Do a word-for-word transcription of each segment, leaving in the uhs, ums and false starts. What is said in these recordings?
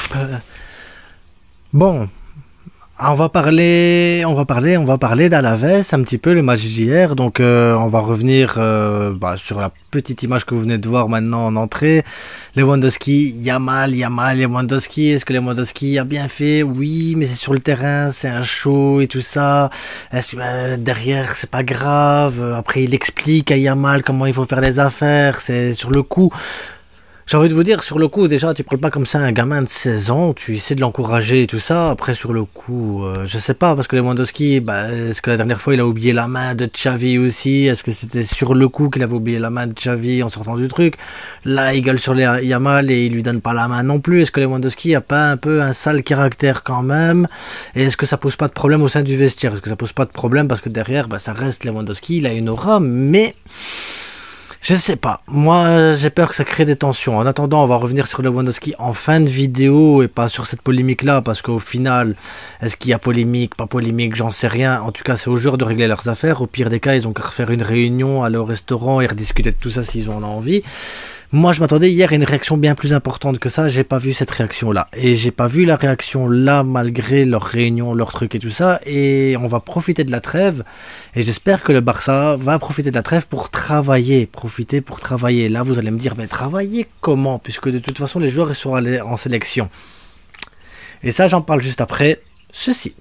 Euh, bon, on va parler, on va parler, on va parler d'Alaves un petit peu le match d'hier. Donc, euh, on va revenir euh, bah, sur la petite image que vous venez de voir maintenant en entrée. Lewandowski, Yamal, Yamal, Lewandowski. Est-ce que Lewandowski a bien fait? Oui, mais c'est sur le terrain, c'est un show et tout ça. Est-ce que euh, derrière, c'est pas grave? Après, il explique à Yamal comment il faut faire les affaires. C'est sur le coup. J'ai envie de vous dire, sur le coup, déjà, tu parles pas comme ça à un gamin de seize ans, tu essaies de l'encourager et tout ça. Après, sur le coup, euh, je sais pas, parce que Lewandowski, bah, est-ce que la dernière fois, il a oublié la main de Xavi aussi? Est-ce que c'était sur le coup qu'il avait oublié la main de Xavi en sortant du truc? Là, il gueule sur les Yamal et il lui donne pas la main non plus. Est-ce que Lewandowski a pas un peu un sale caractère quand même? Et est-ce que ça pose pas de problème au sein du vestiaire? Est-ce que ça pose pas de problème parce que derrière, bah, ça reste Lewandowski, il a une aura, mais... je sais pas, moi j'ai peur que ça crée des tensions. En attendant, on va revenir sur Lewandowski en fin de vidéo et pas sur cette polémique là, parce qu'au final, est-ce qu'il y a polémique, pas polémique, j'en sais rien. En tout cas, c'est aux joueurs de régler leurs affaires. Au pire des cas, ils ont qu'à refaire une réunion, aller au restaurant et rediscuter de tout ça s'ils en ont envie. Moi, je m'attendais hier à une réaction bien plus importante que ça. J'ai pas vu cette réaction-là. Et j'ai pas vu la réaction-là malgré leur réunion, leur truc et tout ça. Et on va profiter de la trêve. Et j'espère que le Barça va profiter de la trêve pour travailler. Profiter pour travailler. Là, vous allez me dire, mais travailler comment? Puisque de toute façon, les joueurs ils sont allés en sélection. Et ça, j'en parle juste après ceci.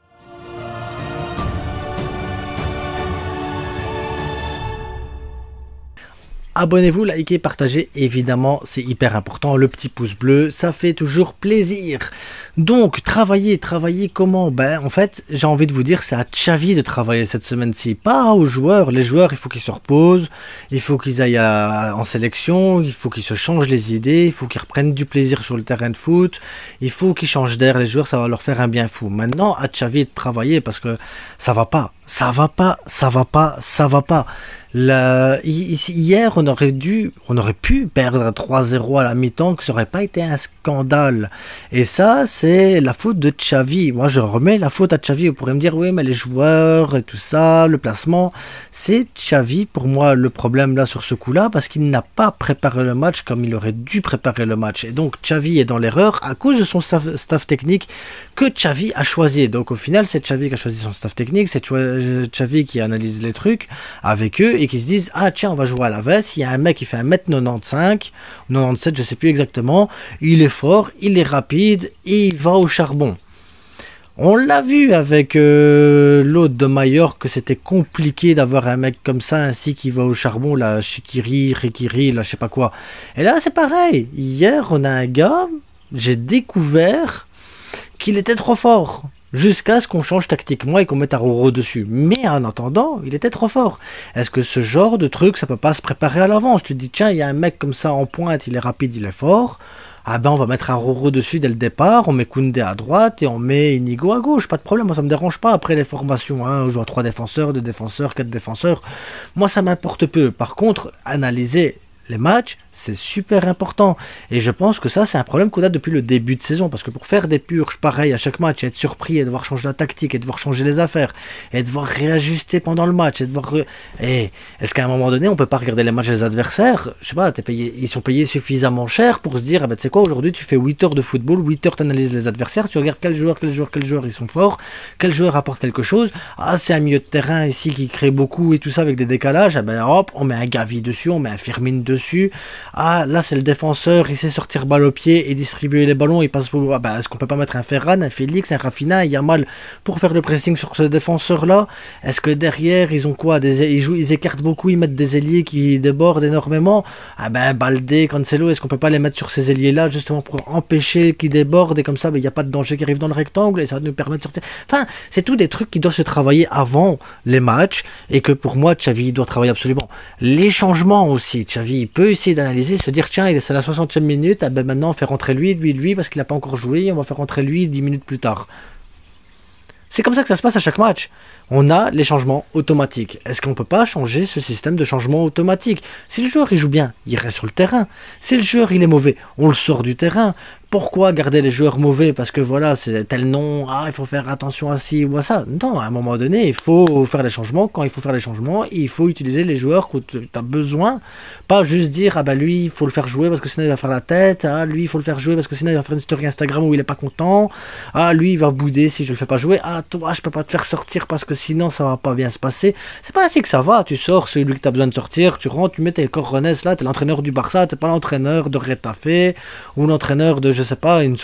Abonnez-vous, likez, partagez, évidemment, c'est hyper important. Le petit pouce bleu, ça fait toujours plaisir. Donc, travailler, travailler comment? Ben, en fait, j'ai envie de vous dire, c'est à Xavi de travailler cette semaine-ci, pas aux joueurs. Les joueurs, il faut qu'ils se reposent, il faut qu'ils aillent à, en sélection, il faut qu'ils se changent les idées, il faut qu'ils reprennent du plaisir sur le terrain de foot, il faut qu'ils changent d'air. Les joueurs, ça va leur faire un bien fou. Maintenant, à Xavi de travailler parce que ça va pas, ça va pas, ça va pas, ça va pas. La... Hier, on aurait dû, on aurait pu perdre trois zéro à la mi-temps, que ça n'aurait pas été un scandale. Et ça, c'est la faute de Xavi. Moi, je remets la faute à Xavi. Vous pourrez me dire, oui, mais les joueurs et tout ça, le placement, c'est Xavi pour moi le problème là sur ce coup-là, parce qu'il n'a pas préparé le match comme il aurait dû préparer le match. Et donc, Xavi est dans l'erreur à cause de son staff, staff technique que Xavi a choisi. Donc, au final, c'est Xavi qui a choisi son staff technique, c'est Xavi qui analyse les trucs avec eux et qui se disent, ah tiens, on va jouer à Alaves, il y a un mec qui fait un mètre quatre-vingt-quinze, quatre-vingt-dix-sept, je sais plus exactement, il est fort, il est rapide, et il va au charbon. On l'a vu avec euh, l'autre de Mallorca que c'était compliqué d'avoir un mec comme ça ainsi qui va au charbon, la Shikiri, Rikiri, là je sais pas quoi. Et là c'est pareil, hier on a un gars, j'ai découvert qu'il était trop fort. Jusqu'à ce qu'on change tactiquement et qu'on mette Aroro dessus. Mais en attendant, il était trop fort. Est-ce que ce genre de truc, ça peut pas se préparer à l'avance? Tu te dis, tiens, il y a un mec comme ça en pointe, il est rapide, il est fort. Ah ben, on va mettre Aroro dessus dès le départ, on met Koundé à droite et on met Inigo à gauche. Pas de problème, moi ça me dérange pas après les formations. Hein. On joue à trois défenseurs, deux défenseurs, quatre défenseurs. Moi ça m'importe peu. Par contre, analyser les matchs, c'est super important. Et je pense que ça, c'est un problème qu'on a depuis le début de saison. Parce que pour faire des purges pareilles à chaque match, et être surpris, et devoir changer la tactique, et devoir changer les affaires, et devoir réajuster pendant le match, et devoir... Re... Et est-ce qu'à un moment donné, on peut pas regarder les matchs des adversaires? Je sais pas, t'es payé... ils sont payés suffisamment cher pour se dire, ah ben, tu sais quoi, aujourd'hui, tu fais huit heures de football, huit heures, tu analyses les adversaires, tu regardes quel joueur, quel joueur, quel joueur, ils sont forts, quel joueur apporte quelque chose. Ah, c'est un milieu de terrain ici qui crée beaucoup et tout ça avec des décalages. Ah ben, hop, on met un Gavi dessus, on met un Firmine dessus. Ah, là, c'est le défenseur, il sait sortir balle au pied et distribuer les ballons. Il passe pour... ah, bah, est-ce qu'on peut pas mettre un Ferran, un Félix, un Rafinha, un Yamal pour faire le pressing sur ce défenseur-là? Est-ce que derrière, ils ont quoi? Des... Ils jouent, ils écartent beaucoup, ils mettent des ailiers qui débordent énormément. Ah ben, Baldé, Cancelo, est-ce qu'on peut pas les mettre sur ces ailiers-là justement pour empêcher qu'ils débordent et comme ça, il n'y a pas de danger qui arrive dans le rectangle et ça va nous permettre de sortir. Enfin, c'est tout des trucs qui doivent se travailler avant les matchs et que pour moi, Xavi doit travailler absolument. Les changements aussi, Xavi, il peut essayer d'analyser, se dire tiens, c'est la soixantième minute, ah ben maintenant on fait rentrer lui, lui, lui, parce qu'il n'a pas encore joué, on va faire rentrer lui dix minutes plus tard. C'est comme ça que ça se passe à chaque match. On a les changements automatiques. Est-ce qu'on ne peut pas changer ce système de changement automatique? Si le joueur il joue bien, il reste sur le terrain. Si le joueur il est mauvais, on le sort du terrain. Pourquoi garder les joueurs mauvais? Parce que voilà, c'est tel nom, ah, il faut faire attention à ci ou à ça. Non, à un moment donné, il faut faire les changements. Quand il faut faire les changements, il faut utiliser les joueurs que tu as besoin. Pas juste dire, ah bah lui, il faut le faire jouer parce que sinon il va faire la tête. Ah, lui, il faut le faire jouer parce que sinon il va faire une story Instagram où il est pas content. Ah, lui, il va bouder si je le fais pas jouer. Ah, toi, je peux pas te faire sortir parce que sinon ça va pas bien se passer. C'est pas ainsi que ça va. Tu sors, celui que tu as besoin de sortir, tu rentres, tu mets tes coronets là, tu es l'entraîneur du Barça, tu pas l'entraîneur de Retafe ou l'entraîneur de, je sais pas, une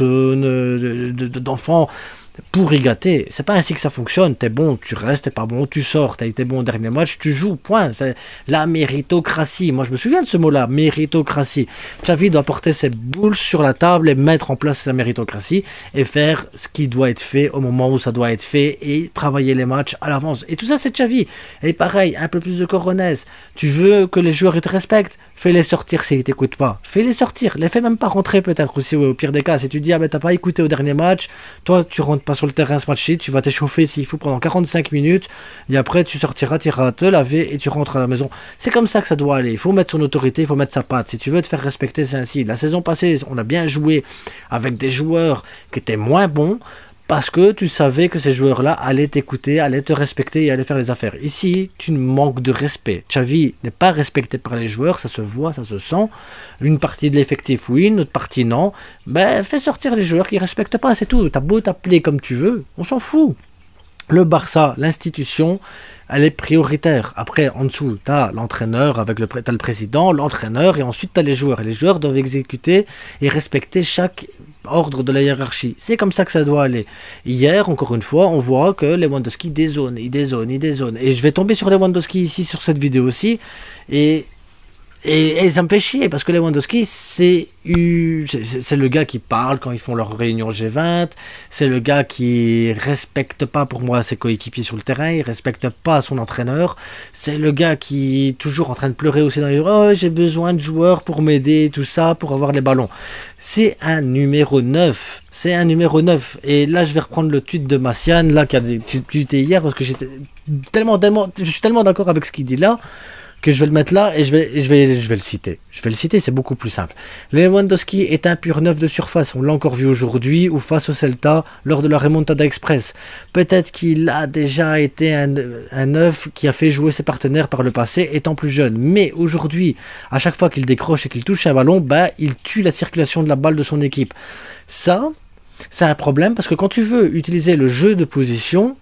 zone d'enfants pour y gâter. C'est pas ainsi que ça fonctionne. T'es bon, tu restes, t'es pas bon, tu sors. T'as été bon au dernier match, tu joues, point. C'est la méritocratie. Moi, je me souviens de ce mot-là, méritocratie. Xavi doit porter ses boules sur la table et mettre en place sa méritocratie et faire ce qui doit être fait au moment où ça doit être fait et travailler les matchs à l'avance. Et tout ça, c'est Xavi. Et pareil, un peu plus de coronesse. Tu veux que les joueurs ils te respectent, fais-les sortir s'ils t'écoutent pas. Fais-les sortir. Les fais même pas rentrer peut-être aussi au pire des cas. Si tu dis, ah ben t'as pas écouté au dernier match, toi tu rentres pas sur le terrain ce match-ci, tu vas t'échauffer s'il faut pendant quarante-cinq minutes et après tu sortiras, tu iras te laver et tu rentres à la maison. C'est comme ça que ça doit aller. Il faut mettre son autorité, il faut mettre sa patte. Si tu veux te faire respecter, c'est ainsi. La saison passée, on a bien joué avec des joueurs qui étaient moins bons parce que tu savais que ces joueurs-là allaient t'écouter, allaient te respecter et allaient faire les affaires. Ici, tu manques de respect. Xavi n'est pas respecté par les joueurs, ça se voit, ça se sent. Une partie de l'effectif, oui, une autre partie, non. Ben, fais sortir les joueurs qui ne respectent pas, c'est tout. T'as beau t'appeler comme tu veux, on s'en fout. Le Barça, l'institution, elle est prioritaire. Après, en dessous, tu as l'entraîneur, avec le, t'as le président, l'entraîneur, et ensuite tu as les joueurs. Et les joueurs doivent exécuter et respecter chaque ordre de la hiérarchie. C'est comme ça que ça doit aller. Hier, encore une fois, on voit que Lewandowski dézone, il dézone, il dézone. Et je vais tomber sur Lewandowski ici, sur cette vidéo aussi, et... Et, et ça me fait chier parce que Lewandowski, c'est c'est le gars qui parle quand ils font leur réunion G vingt, c'est le gars qui respecte pas pour moi ses coéquipiers sur le terrain, il respecte pas son entraîneur, c'est le gars qui est toujours en train de pleurer aussi dans les oh j'ai besoin de joueurs pour m'aider, tout ça, pour avoir les ballons. C'est un numéro neuf, c'est un numéro neuf. Et là je vais reprendre le tweet de Massian, là qui a tweeté hier parce que j'étais tellement, tellement, je suis tellement d'accord avec ce qu'il dit là, que je vais le mettre là et je vais, je vais, je vais le citer. Je vais le citer, c'est beaucoup plus simple. Lewandowski est un pur neuf de surface. On l'a encore vu aujourd'hui ou face au Celta lors de la Remontada Express. Peut-être qu'il a déjà été un, un neuf qui a fait jouer ses partenaires par le passé étant plus jeune. Mais aujourd'hui, à chaque fois qu'il décroche et qu'il touche un ballon, bah, il tue la circulation de la balle de son équipe. Ça, c'est un problème parce que quand tu veux utiliser le jeu de position,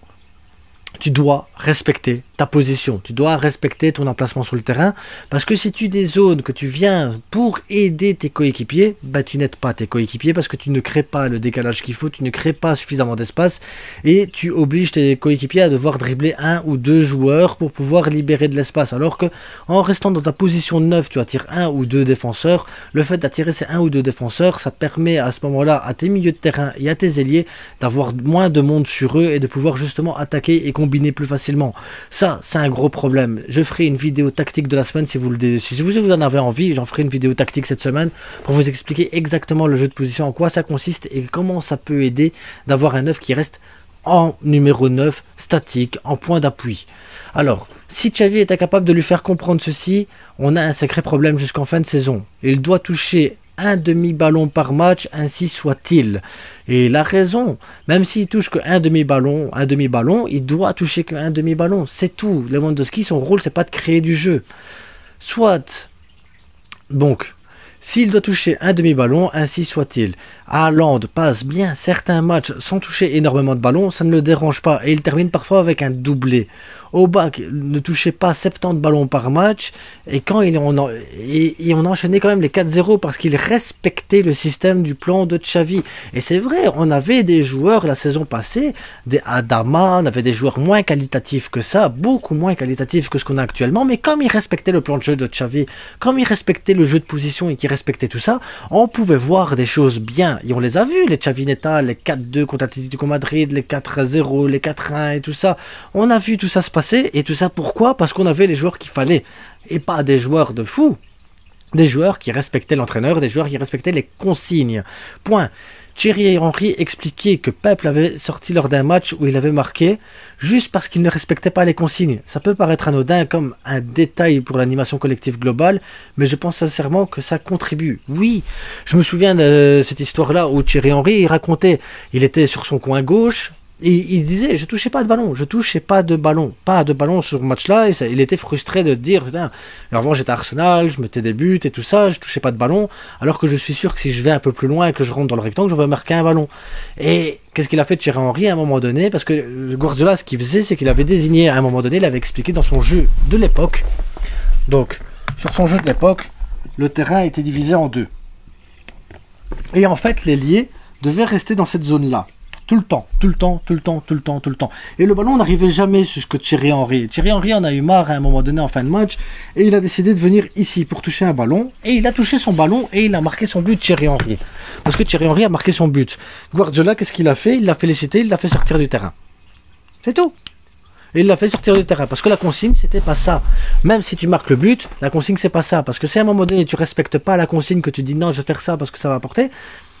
tu dois respecter ta position, tu dois respecter ton emplacement sur le terrain, parce que si tu dézones, que tu viens pour aider tes coéquipiers, bah tu n'aides pas tes coéquipiers parce que tu ne crées pas le décalage qu'il faut, tu ne crées pas suffisamment d'espace et tu obliges tes coéquipiers à devoir dribbler un ou deux joueurs pour pouvoir libérer de l'espace, alors que en restant dans ta position de neuf, tu attires un ou deux défenseurs. Le fait d'attirer ces un ou deux défenseurs, ça permet à ce moment-là à tes milieux de terrain et à tes ailiers d'avoir moins de monde sur eux et de pouvoir justement attaquer et combiner plus facilement. Ça, c'est un gros problème. Je ferai une vidéo tactique de la semaine si vous, le, si vous en avez envie. J'en ferai une vidéo tactique cette semaine pour vous expliquer exactement le jeu de position, en quoi ça consiste et comment ça peut aider d'avoir un neuf qui reste en numéro neuf, statique, en point d'appui. Alors, si Xavi est incapable de lui faire comprendre ceci, on a un sacré problème jusqu'en fin de saison. Il doit toucher un demi-ballon par match, ainsi soit-il. Et la raison, même s'il touche qu'un demi-ballon, un demi-ballon, il doit toucher qu'un demi-ballon. C'est tout. Lewandowski, son rôle, c'est pas de créer du jeu. Soit, donc, s'il doit toucher un demi-ballon, ainsi soit-il. Haaland passe bien certains matchs sans toucher énormément de ballons, ça ne le dérange pas. Et il termine parfois avec un doublé. Aubac ne touchait pas soixante-dix ballons par match et quand il on, en, et, et on enchaînait quand même les quatre zéro parce qu'il respectait le système du plan de Xavi. Et c'est vrai, on avait des joueurs la saison passée, des Adama, on avait des joueurs moins qualitatifs que ça, beaucoup moins qualitatifs que ce qu'on a actuellement, mais comme ils respectaient le plan de jeu de Xavi, comme ils respectaient le jeu de position et qu'ils respectaient tout ça, on pouvait voir des choses bien. Et on les a vus, les Xavineta, les quatre deux contre Atlético Madrid, les quatre zéro, les quatre un et tout ça. On a vu tout ça se passer. Et tout ça pourquoi? Parce qu'on avait les joueurs qu'il fallait. Et pas des joueurs de fous. Des joueurs qui respectaient l'entraîneur, des joueurs qui respectaient les consignes. Point. Thierry Henry expliquait que Pep l'avait sorti lors d'un match où il avait marqué juste parce qu'il ne respectait pas les consignes. Ça peut paraître anodin comme un détail pour l'animation collective globale, mais je pense sincèrement que ça contribue. Oui, je me souviens de cette histoire-là où Thierry Henry il racontait, il était sur son coin gauche, et il disait, je touchais pas de ballon, je touchais pas de ballon, pas de ballon sur ce match-là, et ça, il était frustré de dire, putain, avant j'étais à Arsenal, je mettais des buts et tout ça, je touchais pas de ballon, alors que je suis sûr que si je vais un peu plus loin et que je rentre dans le rectangle, je vais marquer un ballon. Et qu'est-ce qu'il a fait de Thierry Henry à un moment donné? Parce que Guardiola, ce qu'il faisait, c'est qu'il avait désigné à un moment donné, il avait expliqué dans son jeu de l'époque, donc, sur son jeu de l'époque, le terrain était divisé en deux. Et en fait, l'ailier devait rester dans cette zone-là. Tout le temps, tout le temps, tout le temps, tout le temps, tout le temps. Et le ballon n'arrivait jamais jusqu'à Thierry Henry. Thierry Henry en a eu marre à un moment donné en fin de match et il a décidé de venir ici pour toucher un ballon. Et il a touché son ballon et il a marqué son but, Thierry Henry. Parce que Thierry Henry a marqué son but. Guardiola, qu'est-ce qu'il a fait? Il l'a félicité, il l'a fait sortir du terrain. C'est tout. Et il l'a fait sortir du terrain. Parce que la consigne, c'était pas ça. Même si tu marques le but, la consigne, c'est pas ça. Parce que si à un moment donné, tu respectes pas la consigne, que tu dis non, je vais faire ça parce que ça va apporter,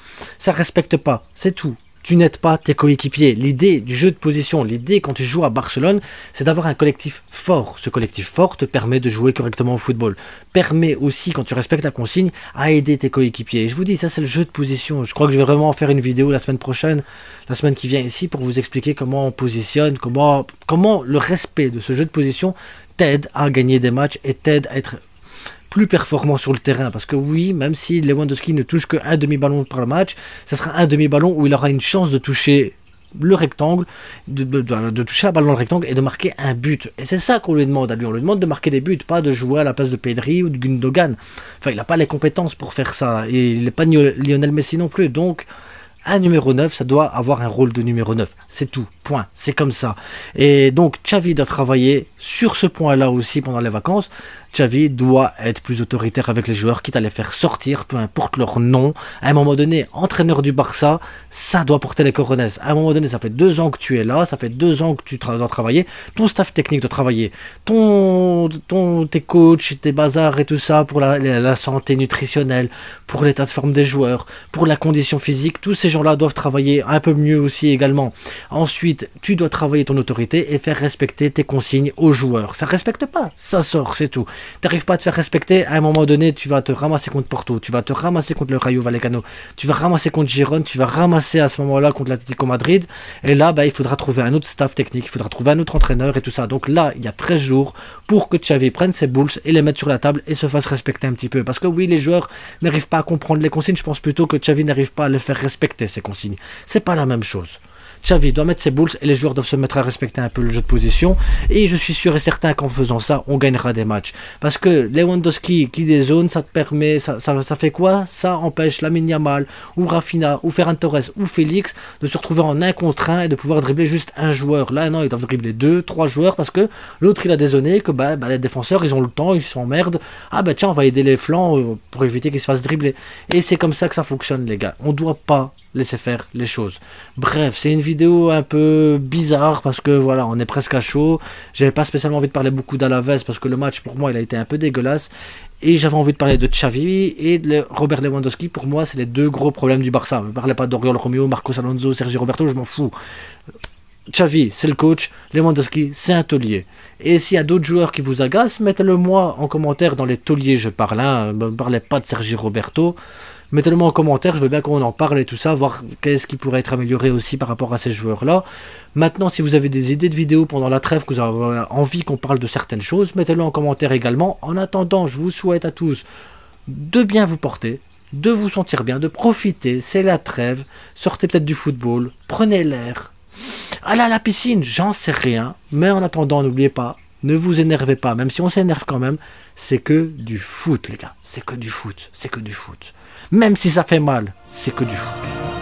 ça respecte pas. C'est tout. Tu n'aides pas tes coéquipiers. L'idée du jeu de position, l'idée quand tu joues à Barcelone, c'est d'avoir un collectif fort. Ce collectif fort te permet de jouer correctement au football. Permet aussi, quand tu respectes la consigne, à aider tes coéquipiers. Et je vous dis, ça c'est le jeu de position. Je crois que je vais vraiment faire une vidéo la semaine prochaine, la semaine qui vient ici, pour vous expliquer comment on positionne, comment, comment le respect de ce jeu de position t'aide à gagner des matchs et t'aide à être plus performant sur le terrain, parce que oui, même si Lewandowski ne touche qu'un demi-ballon par le match, ça sera un demi-ballon où il aura une chance de toucher le rectangle, de, de, de, de toucher la balle dans le rectangle et de marquer un but. Et c'est ça qu'on lui demande à lui, on lui demande de marquer des buts, pas de jouer à la place de Pedri ou de Gundogan. Enfin, il n'a pas les compétences pour faire ça, et il n'est pas Lionel Messi non plus, donc un numéro neuf, ça doit avoir un rôle de numéro neuf. C'est tout, point, c'est comme ça. Et donc Xavi doit travailler sur ce point-là aussi pendant les vacances. Xavi doit être plus autoritaire avec les joueurs, quitte à les faire sortir, peu importe leur nom. À un moment donné, entraîneur du Barça, ça doit porter les coronets. À un moment donné, ça fait deux ans que tu es là, ça fait deux ans que tu tra dois travailler, ton staff technique doit travailler, ton, ton, tes coachs, tes bazars et tout ça, pour la, la, la santé nutritionnelle, pour l'état de forme des joueurs, pour la condition physique, tous ces gens-là doivent travailler un peu mieux aussi également. Ensuite, tu dois travailler ton autorité et faire respecter tes consignes aux joueurs. Ça respecte pas, ça sort, c'est tout. T'arrives pas à te faire respecter, à un moment donné, tu vas te ramasser contre Porto, tu vas te ramasser contre le Rayo Vallecano, tu vas ramasser contre Girone, tu vas ramasser à ce moment-là contre l'Atlético Madrid, et là, bah, il faudra trouver un autre staff technique, il faudra trouver un autre entraîneur et tout ça. Donc là, il y a treize jours pour que Xavi prenne ses boules et les mette sur la table et se fasse respecter un petit peu. Parce que oui, les joueurs n'arrivent pas à comprendre les consignes, je pense plutôt que Xavi n'arrive pas à les faire respecter, ces consignes. C'est pas la même chose. Xavi doit mettre ses boules et les joueurs doivent se mettre à respecter un peu le jeu de position, et je suis sûr et certain qu'en faisant ça on gagnera des matchs, parce que Lewandowski qui des zones, ça te permet, ça, ça, ça fait quoi? Ça empêche Lamine Yamal ou Rafinha ou Ferran Torres ou Félix de se retrouver en un contre un et de pouvoir dribbler juste un joueur. Là non, ils doivent dribbler deux, trois joueurs, parce que l'autre il a dézonné que bah, bah, les défenseurs ils ont le temps, ils s'emmerdent, ah bah tiens on va aider les flancs pour éviter qu'ils se fassent dribbler. Et c'est comme ça que ça fonctionne les gars, on doit pas laisser faire les choses. Bref, c'est une vidéo un peu bizarre parce que voilà, on est presque à chaud. J'avais pas spécialement envie de parler beaucoup d'Alaves parce que le match pour moi il a été un peu dégueulasse, et j'avais envie de parler de Xavi et de Robert Lewandowski. Pour moi c'est les deux gros problèmes du Barça. Ne parlez pas d'Oriol Romeo, Marcos Alonso, Sergi Roberto, je m'en fous. Xavi, c'est le coach, Lewandowski, c'est un taulier. Et s'il y a d'autres joueurs qui vous agacent, mettez-le moi en commentaire dans les tauliers, je parle, hein, ne parlez pas de Sergi Roberto. Mettez-le moi en commentaire, je veux bien qu'on en parle et tout ça, voir qu'est-ce qui pourrait être amélioré aussi par rapport à ces joueurs-là. Maintenant, si vous avez des idées de vidéos pendant la trêve, que vous avez envie qu'on parle de certaines choses, mettez-le en commentaire également. En attendant, je vous souhaite à tous de bien vous porter, de vous sentir bien, de profiter, c'est la trêve, sortez peut-être du football, prenez l'air, allez à la piscine, j'en sais rien, mais en attendant, n'oubliez pas, ne vous énervez pas, même si on s'énerve quand même, c'est que du foot les gars, c'est que du foot, c'est que du foot. Même si ça fait mal, c'est que du foot.